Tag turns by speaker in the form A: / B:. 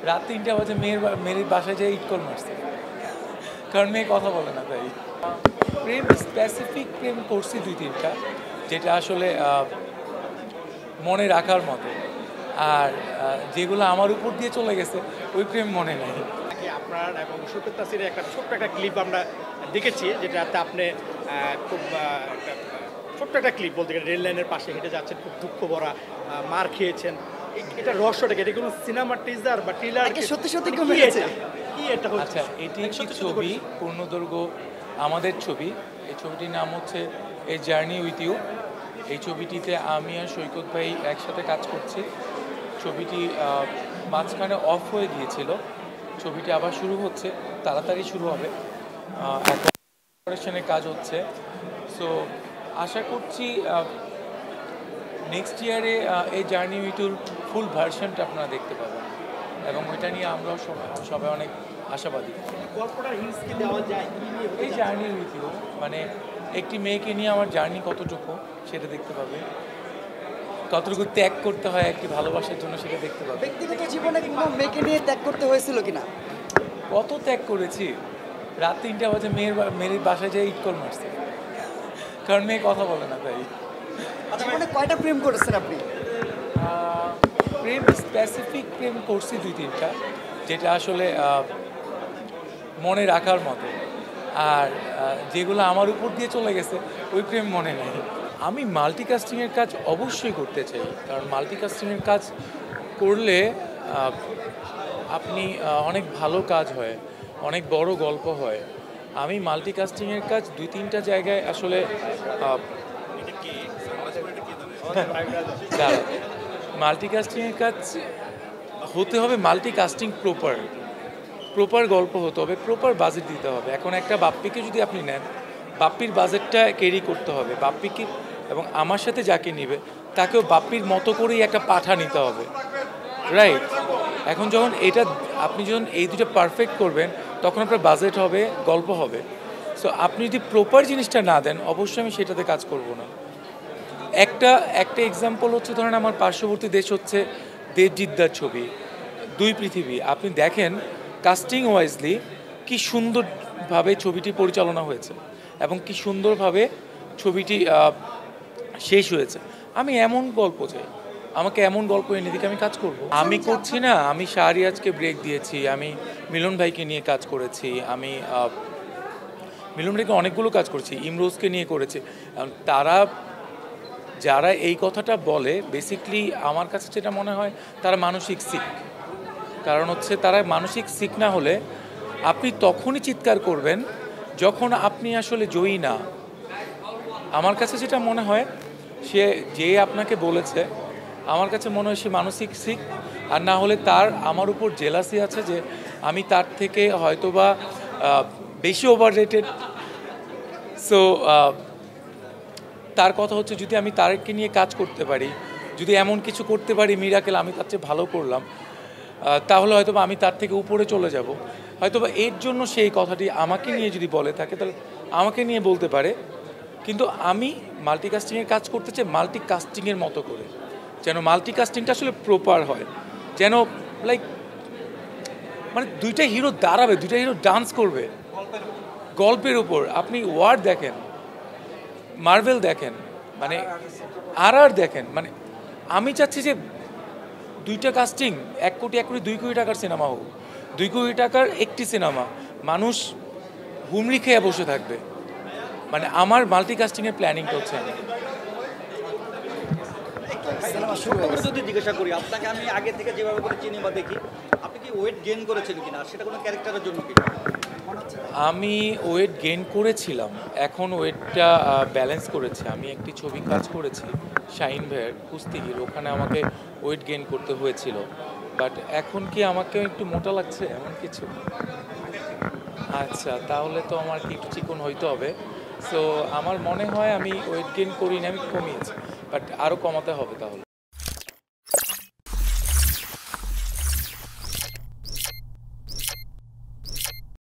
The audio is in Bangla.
A: রাত ৩টা বাজে মেয়ের বাসায় যেয়ে ইট কল মারছে, কারণ মেয়ে কথা বলে না তাই। প্রেম স্পেসিফিক প্রেম করছি ২-৩টা, যেটা আসলে মনে রাখার মতো। আর যেগুলো আমার উপর দিয়ে চলে গেছে ওই প্রেম মনে নেই।
B: আপনার এবং শৌকত তাসিরের একটা ছোট্ট একটা ক্লিপ আমরা দেখেছি, যেটাতে আপনি খুব ছোট্ট একটা ক্লিপ বলতে গেলে রেল লাইনের পাশে হেঁটে যাচ্ছেন, খুব দুঃখ ভরা, মার খেয়েছেন। এটা রহস্যটাকে, এটা কোনো সিনেমা টিজার বা ট্রেলার
C: সত্যি সত্যি
B: কি এটা হচ্ছে?
A: আচ্ছা, এটি একটি ছবি, পূর্ণদৈর্ঘ্য আমাদের ছবি। এই ছবিটির নাম হচ্ছে এ জার্নি উইথ ইউ। এই ছবিটিতে আমি আর সৈকত ভাই একসাথে কাজ করছি। ছবিটি মাঝখানে অফ হয়ে গিয়েছিল, ছবিটি আবার শুরু হচ্ছে, তাড়াতাড়ি শুরু হবে। এখন প্রিপারেশনের কাজ হচ্ছে। সো আশা করছি নেক্সট ইয়ারে এই জার্নি উইথুর ফুল ভার্সনটা আপনারা দেখতে পাবেন, এবং ওইটা নিয়ে আমরাও সবাই অনেক আশাবাদী।
B: গল্পটার হিন্টস কি দেওয়া যায়?
A: এই জার্নি উইথ ইউ মানে একটি মেয়েকে নিয়ে আমার জার্নি কতটুকু সেটা দেখতে পাবে, কতটুকু ত্যাগ করতে হয় একটি ভালোবাসার জন্য সেটা দেখতে পাবে।
C: ব্যক্তিগত জীবনে কোনো মেয়েকে নিয়ে ত্যাগ করতে হয়েছিল কিনা?
A: কত ত্যাগ করেছি। রাত ৩টা বাজে মেয়ের বাসায় যেয়ে ইট কল মারছে, কারণ মেয়ে কথা বলে না তাই।
C: জীবনে কয়টা প্রেম করেছেন আপনি?
A: প্রেম স্পেসিফিক প্রেম করছি ২-৩টা, যেটা আসলে মনে রাখার মতো। আর যেগুলো আমার উপর দিয়ে চলে গেছে ওই প্রেম মনে নেই। আমি মাল্টিকাস্টিংয়ের কাজ অবশ্যই করতে চাই, কারণ মাল্টিকাস্টিংয়ের কাজ করলে আপনি অনেক ভালো কাজ হয়, অনেক বড় গল্প হয়। আমি মাল্টিকাস্টিংয়ের কাজ ২-৩টা জায়গায় আসলে মাল্টিকাস্টিংয়ের কাজ হতে হবে, মাল্টিকাস্টিং প্রপার গল্প হতে হবে, প্রপার বাজেট দিতে হবে। এখন একটা বাপ্পিকে যদি আপনি নেন, বাপ্পির বাজেটটা ক্যারি করতে হবে বাপ্পিকে, এবং আমার সাথে যাকে নিবে তাকেও বাপ্পির মতো করেই একটা পাঠা নিতে হবে, রাইট? এখন আপনি যখন এই দুটো পারফেক্ট করবেন, তখন আপনার বাজেট হবে, গল্প হবে। সো আপনি যদি প্রপার জিনিসটা না দেন, অবশ্যই আমি সেটাতে কাজ করব না। একটা এক্সাম্পল হচ্ছে, ধরেন আমার পার্শ্ববর্তী দেশ হচ্ছে দেবজিদ্দার ছবি ২ পৃথিবী। আপনি দেখেন কাস্টিং ওয়াইজলি কি সুন্দরভাবে ছবিটি পরিচালনা হয়েছে এবং কি সুন্দরভাবে ছবিটি শেষ হয়েছে। আমি এমন গল্প চাই, আমাকে এমন গল্প এনে দিকে আমি কাজ করব। আমি করছি না, আমি শাহরিয়াজকে ব্রেক দিয়েছি, আমি মিলন ভাইকে নিয়ে কাজ করেছি, আমি মিলন ভাইকে অনেকগুলো কাজ করেছি, ইমরোজকে নিয়ে করেছি। যারা এই কথাটা বলে, বেসিকলি আমার কাছে যেটা মনে হয় তারা মানসিক সিক। কারণ হচ্ছে তারা মানসিক সিক না হলে আপনি তখনই চিৎকার করবেন যখন আপনি আসলে জয়ী না। আমার কাছে যেটা মনে হয়, যে আপনাকে বলেছে, আমার কাছে মনে হয় সে মানসিক সিক, আর না হলে তার আমার উপর জেলাসি আছে যে আমি তার থেকে হয়তোবা বেশি ওভাররেটেড। সো তার কথা হচ্ছে, যদি আমি তারকে নিয়ে কাজ করতে পারি, যদি এমন কিছু করতে পারি মিরাকেল, আমি তার চেয়ে ভালো করলাম, তাহলে হয়তোবা আমি তার থেকে উপরে চলে যাব। হয়তোবা এর জন্য সেই কথাটি আমাকে নিয়ে যদি বলে থাকে, তাহলে আমাকে নিয়ে বলতে পারে। কিন্তু আমি মাল্টিকাস্টিংয়ের কাজ করতে চাই মাল্টিকাস্টিংয়ের মতো করে, যেন মাল্টিকাস্টিংটা আসলে প্রপার হয়, যেন লাইক মানে দুইটা হিরো দাঁড়াবে, দুইটা হিরো ডান্স করবে গল্পের উপর। আপনি ওয়ার দেখেন, মার্ভেল দেখেন, মানে আর দেখেন, মানে আমি চাচ্ছি যে দুইটা কাস্টিং ১ কোটি ২ কোটি টাকার সিনেমা হোক, ২ কোটি টাকার একটি সিনেমা, মানুষ হুমড়ি খেয়ে বসে থাকবে। মানে আমার মাল্টিকাস্টিংয়ের প্ল্যানিংটা হচ্ছে আমি।
D: যদি জিজ্ঞাসা করি, আপনাকে আমি আগে থেকে যেভাবে করে চিনি বা দেখি, আপনি কি ওয়েট গেইন করেছেন কিনা, সেটা কোনো ক্যারেক্টারের জন্য কি?
A: আমি ওয়েট গেইন করেছিলাম, এখন ওয়েটটা ব্যালেন্স করেছি। আমি একটি ছবি কাজ করেছি শাহিন ভাইয়ের কুস্তিগির, ওখানে আমাকে ওয়েট গেইন করতে হয়েছিল। বাট এখন কি আমাকে একটু মোটা লাগছে এমন কিছু? আচ্ছা, তাহলে তো আমার কি একটু চিকন হইতে হবে। সো আমার মনে হয় আমি ওয়েট গেইন করিনি, আমি কমিয়েছি, বাট আরও কমাতে হবে তাহলে।